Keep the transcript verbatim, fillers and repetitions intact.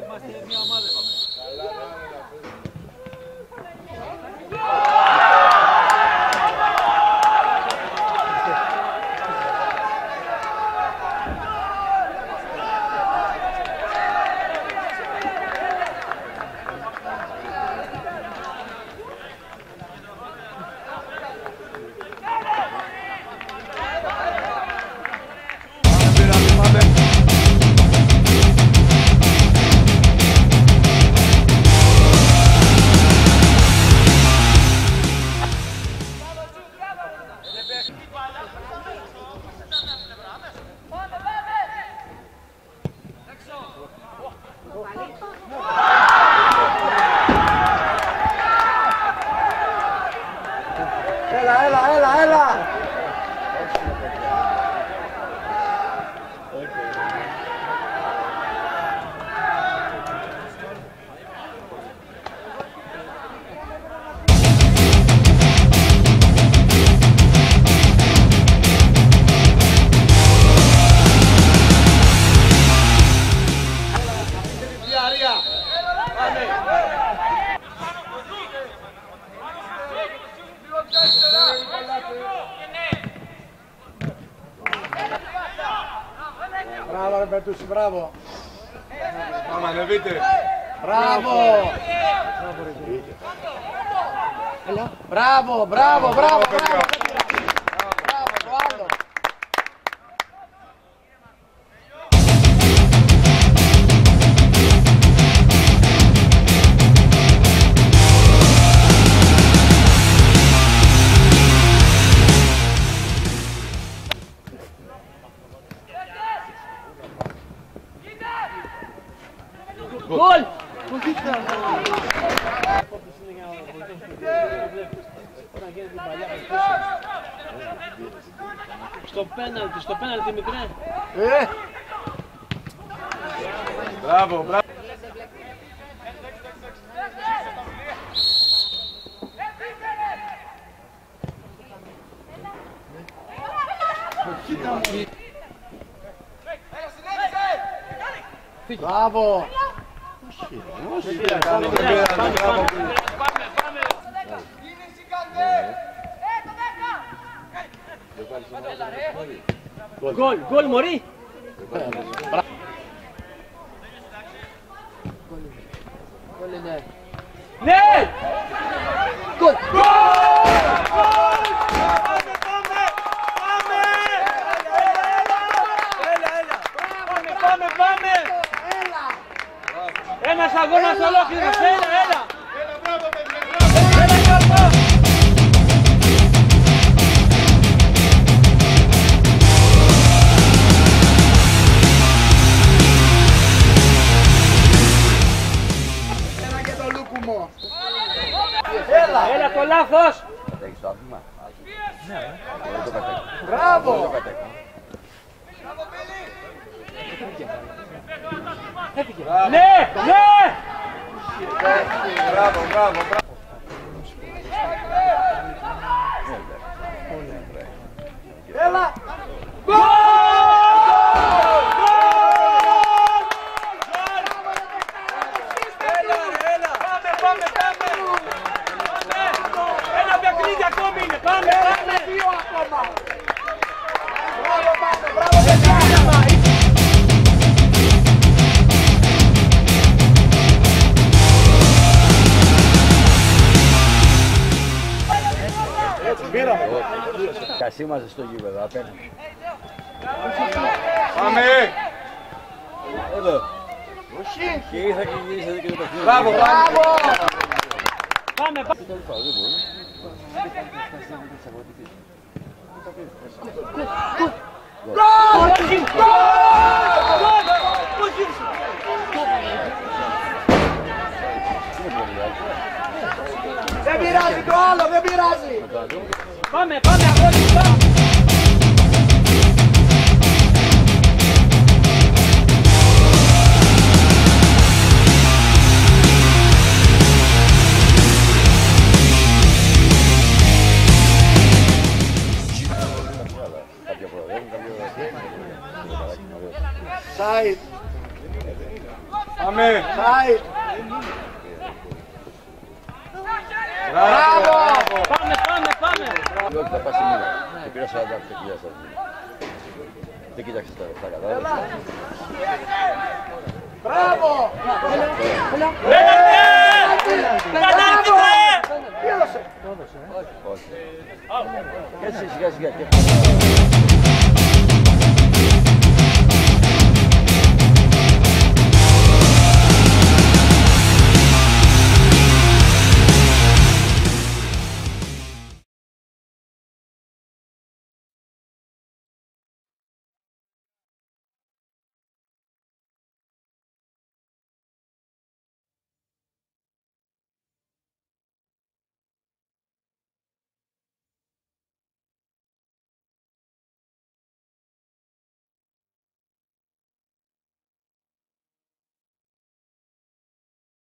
είμαστε μια ομάδα. Έλα, έλα, έλα, έλα! Μπράβο ρε Πετούση, μπράβο! Πάμε, ανεβείτε! Μπράβο! Μπράβο, μπράβο, μπράβο, μπράβο! Μπράβο, το άλλο! Γκολ! Στο πέναλτι, στο πέναλτι μικρέ. Ε! Μπράβο, μπράβο! Μπράβο! Γκολ, γκολ μωρί! Ναι! Γκολ! Πάμε, πάμε! Ένας αγώνας ολόκληρος, έλα, έλα! Έλα, Γιώργο! Έλα και το λούκουμο! Έλα, έλα το λάθος! Μπράβο! Ναι, ναι! Μπράβο, μπράβο, μπράβο! Έλα! Πάμε, πάμε, πάμε! Ένα παιχνίδι ακόμη είναι, πάμε, πάμε! Δύο ακόμα! Μπράβο, πάμε, μπράβο, παιδιά! Κασίμαζε στο γήπεδο, απέναντι. Πάμε! Εδώ. Και ήρθα και γυρίσατε και το παιχνίδι. Μπράβο, μπράβο! Πάμε, πάμε! Δεν πειράζει το άλλο, δεν πειράζει! Πάμε, πάμε, αγόρι, πάμε! Σάιτ! Πάμε! Πάμε. Σάι. Μπράβο. Πάμε, πάμε, πάμε. Όχι, θα πας σε μήνα. Και πήρα σαράντα οκτώ χιλιάδες σας μήνα. Δεν κοίταξες τα λεφτά κατά. Μπράβο. Όχι. Έτσι σιγά σιγά και